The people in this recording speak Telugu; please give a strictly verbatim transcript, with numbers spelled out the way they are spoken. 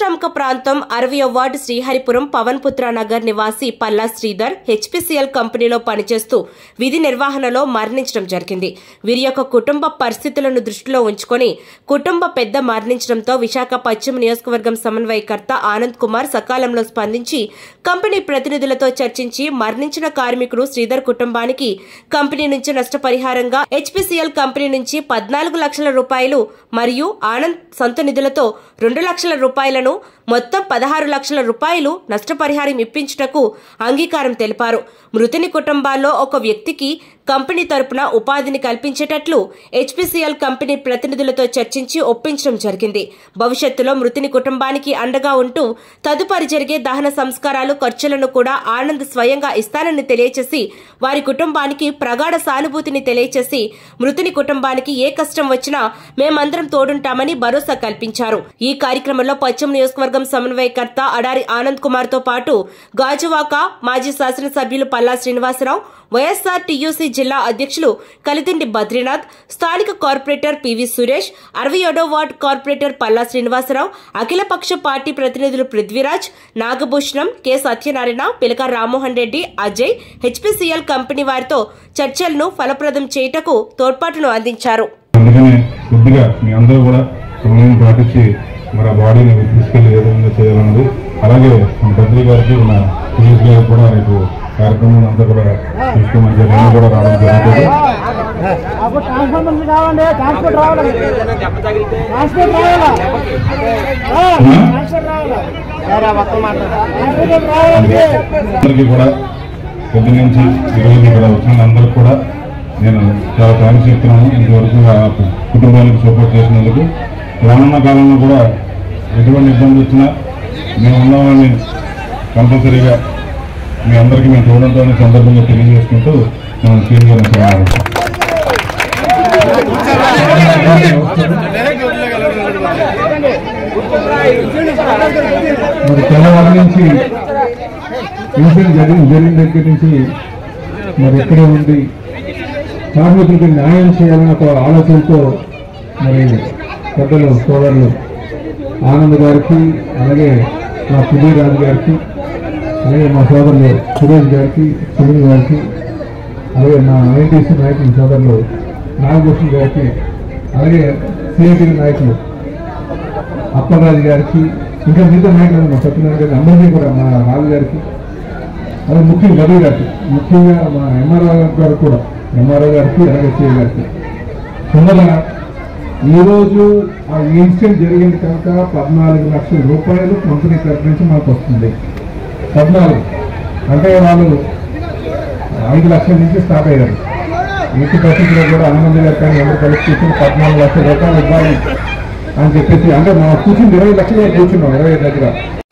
పారిశ్రామిక ప్రాంతం అరవయో వార్డు శ్రీహరిపురం పవన్పుత్ర నగర్ నివాసి పల్లా శ్రీధర్ హెచ్పీసీఎల్ కంపెనీలో పనిచేస్తూ విధి నిర్వహణలో మరణించడం జరిగింది. వీరి యొక్క కుటుంబ పరిస్థితులను దృష్టిలో ఉంచుకొని కుటుంబ పెద్ద మరణించడంతో విశాఖ పశ్చిమ నియోజకవర్గం సమన్వయకర్త ఆనంద్ కుమార్ సకాలంలో స్పందించి కంపెనీ ప్రతినిధులతో చర్చించి మరణించిన కార్మికుడు శ్రీధర్ కుటుంబానికి కంపెనీ నుంచి నష్టపరిహారంగా హెచ్పీసీఎల్ కంపెనీ నుంచి పద్నాలుగు లక్షల రూపాయలు మరియు ఆనంద్ సొంత నిధులతో రెండు లక్షల రూపాయలను మొత్తం పదహారు లక్షల రూపాయలు నష్టపరిహారం ఇప్పించుటకు అంగీకారం తెలిపారు. మృతుని కుటుంబాల్లో ఒక వ్యక్తికి కంపెనీ తరపున ఉపాధిని కల్పించేటట్లు హెచ్పీసీఎల్ కంపెనీ ప్రతినిధులతో చర్చించి ఒప్పించడం జరిగింది. భవిష్యత్తులో మృతుని కుటుంబానికి అండగా ఉంటూ తదుపరి జరిగే దహన సంస్కారాలు ఖర్చులను కూడా ఆనంద్ స్వయంగా ఇస్తానని తెలియచేసి వారి కుటుంబానికి ప్రగాఢ సానుభూతిని తెలియచేసి మృతుని కుటుంబానికి ఏ కష్టం వచ్చినా మేమందరం తోడుంటామని భరోసా కల్పించారు. ఈ కార్యక్రమంలో పశ్చిమ నియోజకవర్గం సమన్వయకర్త అడారి ఆనంద్ కుమార్ తో పాటు గాజువాక మాజీ శాసనసభ్యులు పల్లా శ్రీనివాసరావు, వైఎస్ఆర్ టీయూసీ జిల్లా అధ్యక్షులు కలిదిండి బద్రీనాథ్, స్థానిక కార్పొరేటర్ పివి సురేష్, అరవై ఏడో వార్డు కార్పొరేటర్ పల్లా శ్రీనివాసరావు, అఖిలపక్ష పార్టీ ప్రతినిధులు Prithviraj, Nagabhushanam, K Satyanarayana, Pilaka Rammohan Reddy, Ajay, HPCL company వారితో చర్చలను ఫలప్రదం చేయుటకు తోడ్పాటును అందించారు. మరి ఆ బాడీని తీసుకెళ్లి ఏ విధంగా చేయాలన్నది, అలాగే మన బద్రీ గారికి మన టీఎస్ గారికి కూడా రేపు కార్యక్రమం అంతా కూడా తీసుకోమని చెప్పి కూడా రావడం జరుగుతుంది. అందరికీ కూడా పొద్దు నుంచి ఈరోజు ఇక్కడ వచ్చిన అందరికి కూడా నేను చాలా థ్యాంక్స్ చెప్తున్నాను. ఇంతవరకు ఆ కుటుంబానికి సపోర్ట్ చేసినందుకు. రానున్న కాలంలో కూడా ఎటువంటి ఇబ్బంది వచ్చినా మేము ఉన్నామని కంపల్సరీగా మీ అందరికీ మేము చూడడంతో సందర్భంగా తెలియజేసుకుంటూ మనం సీనియర్ మరి తెల్లవారి నుంచి ఇన్సిడెంట్ జరిగిన జరిగిన దగ్గర నుంచి మరి ఇక్కడే ఉండి కార్మికులకి న్యాయం చేయాలన్న ఒక ఆలోచనతో మరి పెద్దలు సోదరులు ఆనంద్ గారికి, అలాగే మా పునీరాజు గారికి, అలాగే మా సోదరులు సురేష్ గారికి, సునీల్ గారికి, అలాగే మా ఐఎన్టీసీ నాయకులు సోదరులు నాగభూషణ్ గారికి, అలాగే సిఐటి నాయకులు అప్పలరాజు గారికి, ఇంకా మిగతా నాయకులు మా సత్యనారాయణ గారికి, అందరికీ కూడా మా రాజు గారికి, అలాగే ముఖ్యంగా రవి గారికి, ముఖ్యంగా మా ఎంఆర్ఓ గారికి కూడా ఎంఆర్ఓ గారికి, అలాగే సిఐ గారికి తొందరగా ఈరోజు ఆ ఇన్సిడెంట్ జరిగింది కనుక పద్నాలుగు లక్షల రూపాయలు కంపెనీ తరఫు నుంచి మాకు వస్తుంది. పద్నాలుగు అంటే వాళ్ళు ఐదు లక్షల నుంచి స్టార్ట్ అయ్యారు. ఎట్టి పరిస్థితుల్లో కూడా ఆనంద్ గారు కానీ ఎవరు కలిసి కూర్చొని పద్నాలుగు లక్షల రూపాయలు ఇవ్వాలి అని చెప్పేసి, అంటే మా కూర్చుని ఇరవై లక్షలు కూర్చున్నాం ఇరవై దగ్గర